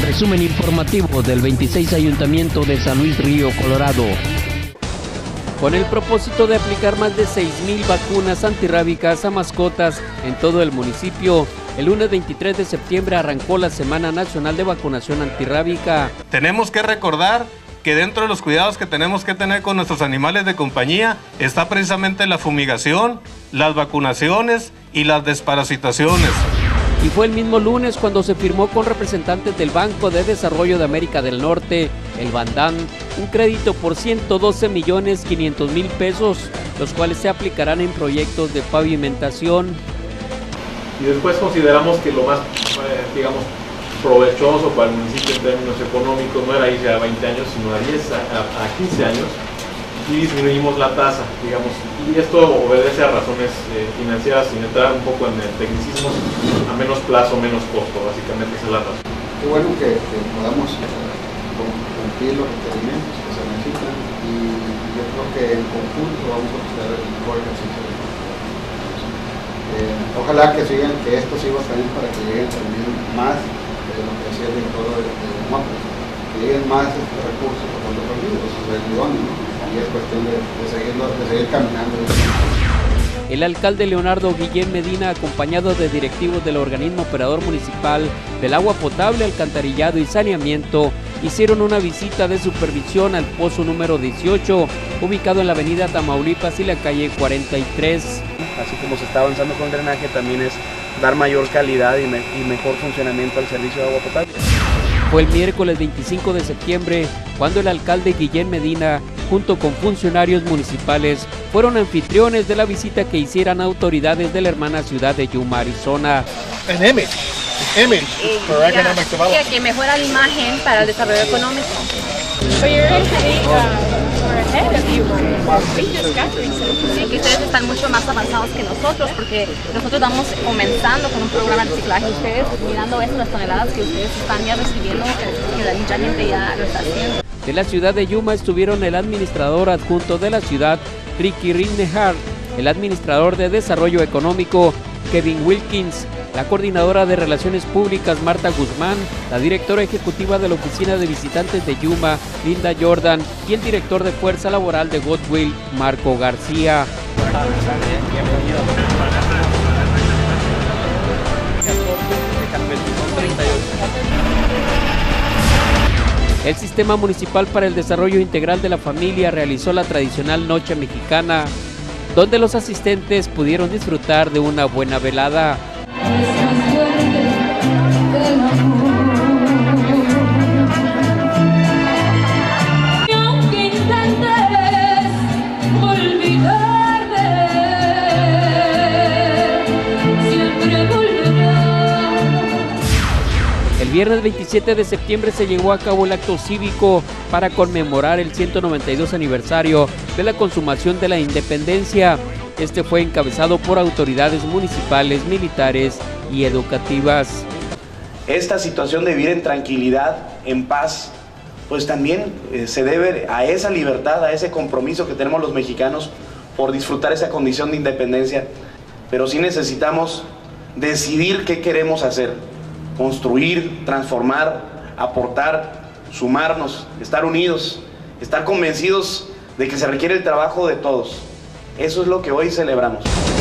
Resumen informativo del 26 Ayuntamiento de San Luis Río, Colorado. Con el propósito de aplicar más de 6,000 vacunas antirrábicas a mascotas en todo el municipio, el lunes 23 de septiembre arrancó la Semana Nacional de Vacunación Antirrábica. Tenemos que recordar que dentro de los cuidados que tenemos que tener con nuestros animales de compañía está precisamente la fumigación, las vacunaciones y las desparasitaciones. Y fue el mismo lunes cuando se firmó con representantes del Banco de Desarrollo de América del Norte, el Bandan, un crédito por 112,500,000 pesos, los cuales se aplicarán en proyectos de pavimentación. Y después consideramos que lo más, provechoso para el municipio en términos económicos no era irse a 20 años, sino a 10, a 15 años, y disminuimos la tasa, y esto obedece a razones financieras, sin entrar un poco en el tecnicismo, a menos plazo, menos costo, básicamente esa es la razón. Qué bueno que podamos cumplir los requerimientos que se necesitan, y yo creo que en conjunto vamos a obtener el mejor ejercicio de ojalá que esto siga también para que lleguen también más de lo que decía el director de MOPES, que lleguen más recursos por los olvidos, y es cuestión de seguir caminando. El alcalde Leonardo Guillén Medina, acompañado de directivos del organismo operador municipal del agua potable, alcantarillado y saneamiento, hicieron una visita de supervisión al pozo número 18, ubicado en la avenida Tamaulipas y la calle 43. Así como se está avanzando con drenaje, también es dar mayor calidad y mejor funcionamiento al servicio de agua potable. Fue el miércoles 25 de septiembre cuando el alcalde Guillén Medina, junto con funcionarios municipales, fueron anfitriones de la visita que hicieran autoridades de la hermana ciudad de Yuma, Arizona. Que mejora la imagen para el desarrollo económico. Sí, que ustedes están mucho más avanzados que nosotros, porque nosotros vamos comenzando con un programa de reciclaje. Ustedes, mirando eso, las toneladas que ustedes están ya recibiendo, que mucha gente ya lo está haciendo. De la ciudad de Yuma estuvieron el administrador adjunto de la ciudad, Ricky Rinehart, el administrador de desarrollo económico, Kevin Wilkins, la coordinadora de Relaciones Públicas, Marta Guzmán, la directora ejecutiva de la Oficina de Visitantes de Yuma, Linda Jordan, y el director de Fuerza Laboral de Godwill, Marco García. El Sistema Municipal para el Desarrollo Integral de la Familia realizó la tradicional Noche Mexicana, donde los asistentes pudieron disfrutar de una buena velada. El viernes 27 de septiembre se llevó a cabo el acto cívico para conmemorar el 192 aniversario de la consumación de la independencia. Este fue encabezado por autoridades municipales, militares y educativas. Esta situación de vivir en tranquilidad, en paz, pues también se debe a esa libertad, a ese compromiso que tenemos los mexicanos por disfrutar esa condición de independencia. Pero sí necesitamos decidir qué queremos hacer. Construir, transformar, aportar, sumarnos, estar unidos, estar convencidos de que se requiere el trabajo de todos. Eso es lo que hoy celebramos.